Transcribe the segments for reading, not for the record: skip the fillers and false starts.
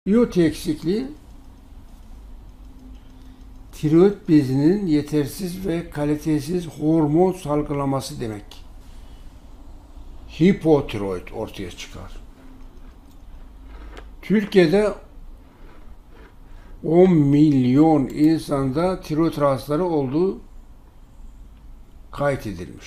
İyot eksikliği, tiroid bezinin yetersiz ve kalitesiz hormon salgılaması demek. Hipotiroid ortaya çıkar. Türkiye'de 10 milyon insanda tiroid rahatsızları olduğu kaydedilmiş.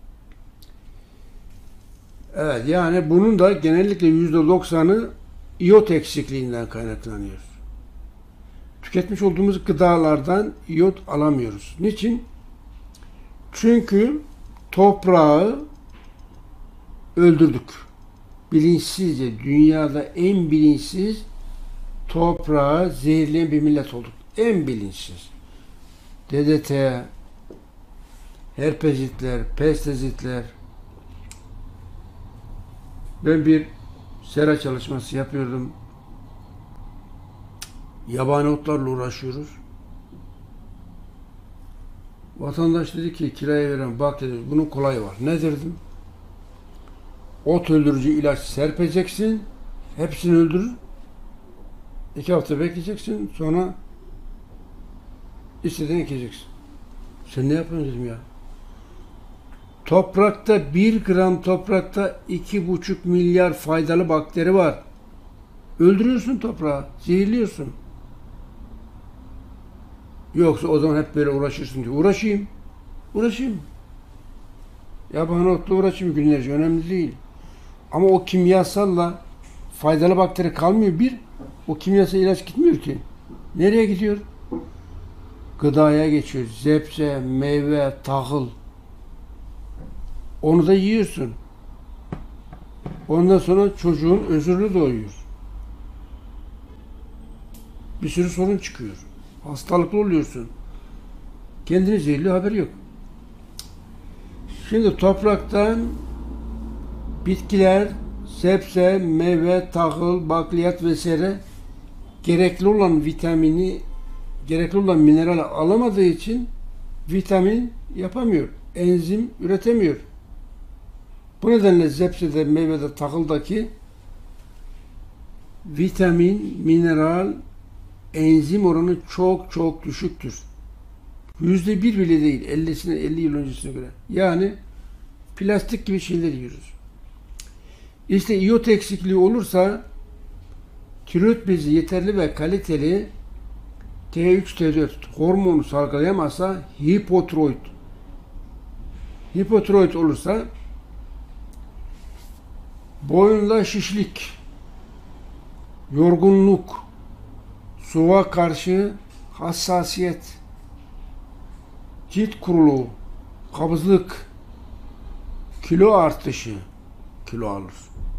Evet, yani bunun da genellikle %90'ı iyot eksikliğinden kaynaklanıyor. Tüketmiş olduğumuz gıdalardan iyot alamıyoruz. Niçin? Çünkü toprağı öldürdük. Bilinçsizce, dünyada en bilinçsiz toprağı zehirleyen bir millet olduk. En bilinçsiz. DDT, herpesitler, pestizitler. Ben bir sera çalışması yapıyordum. Yabani otlarla uğraşıyoruz. Vatandaş dedi ki kiraya veren, bak dedi, bunun kolayı var. Ne dedim? Ot öldürücü ilaç serpeceksin. Hepsini öldürür. 2 hafta bekleyeceksin. Sonra istediğini ekeceksin. Sen ne yapıyorsun dedim ya. Toprakta 1 gram toprakta 2,5 milyar faydalı bakteri var. Öldürüyorsun toprağı. Zehirliyorsun. Yoksa o zaman hep böyle uğraşırsın diyor. Uğraşayım. Yabani otla uğraşayım günlerce. Önemli değil. Ama o kimyasalla faydalı bakteri kalmıyor. O kimyasal ilaç gitmiyor ki. Nereye gidiyor? Gıdaya geçiyor. Zebze, meyve, tahıl. Onu da yiyorsun. Ondan sonra çocuğun özürlü doğuyor. Bir sürü sorun çıkıyor. Hastalıklı oluyorsun. Kendini zehirliyor, haberi yok. Şimdi topraktan bitkiler, sebze, meyve, tahıl, bakliyat vesaire gerekli olan vitamini, gerekli olan mineral alamadığı için vitamin yapamıyor. Enzim üretemiyor. Bu nedenle sebzede, meyvede, tahıldaki vitamin, mineral, enzim oranı çok düşüktür. %1 bile değil. 50 yıl öncesine göre. Yani plastik gibi şeyler yiyoruz. İşte iyot eksikliği olursa tiroid bezi yeterli ve kaliteli T3, T4 hormonu salgılayamazsa hipotiroid olursa boyunda şişlik, yorgunluk, soğuğa karşı hassasiyet, cilt kuruluğu, kabızlık, kilo artışı, kilo alır.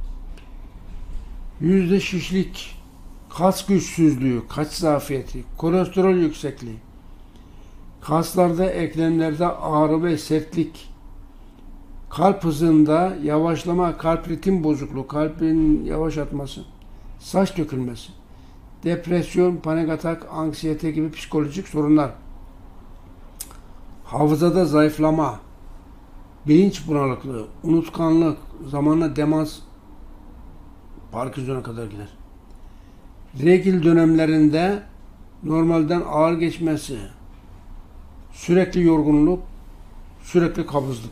Yüzde şişlik, kas güçsüzlüğü, kas zafiyeti, kolesterol yüksekliği, kaslarda, eklemlerde ağrı ve sertlik, kalp hızında yavaşlama, kalp ritim bozukluğu, kalbin yavaş atması, saç dökülmesi, depresyon, panik atak, anksiyete gibi psikolojik sorunlar, hafızada zayıflama, bilinç bulanıklığı, unutkanlık, zamanla demans, Parkinson'a kadar gider. Regl dönemlerinde normalden ağır geçmesi, sürekli yorgunluk, sürekli kabızlık.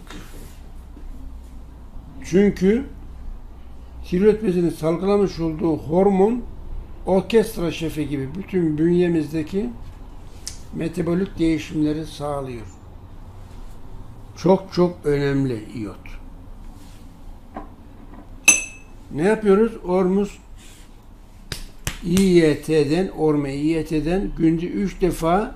Çünkü tiroid bezinin salgılamış olduğu hormon orkestra şefi gibi bütün bünyemizdeki metabolik değişimleri sağlıyor. Çok önemli iyot. Ne yapıyoruz? ORME-İYT'den günde 3 defa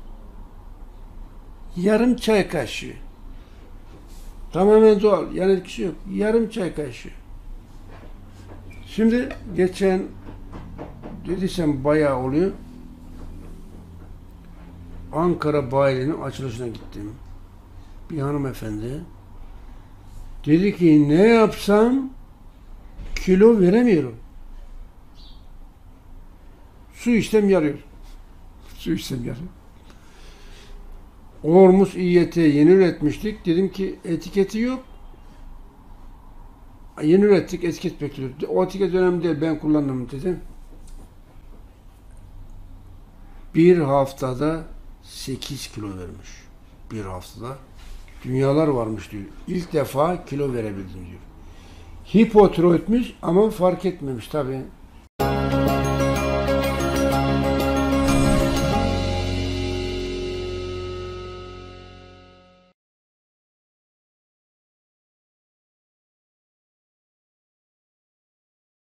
yarım çay kaşığı. Tamamen doğal. Yan etkisi yok. Yarım çay kaşığı. Şimdi geçen dediysem bayağı oluyor. Ankara Bayili'nin açılışına gittim. Bir hanımefendi dedi ki ne yapsam kilo veremiyorum. Su içsem yarıyor. Ormus İYT yeni üretmiştik. Dedim ki etiketi yok. Yeni ürettik, etiket bekliyoruz. O etiket önemli değil, ben kullandım dedim. Bir haftada 8 kilo vermiş. Bir haftada. Dünyalar varmış diyor. İlk defa kilo verebildim diyor. Hipotiroidmiş ama fark etmemiş tabii.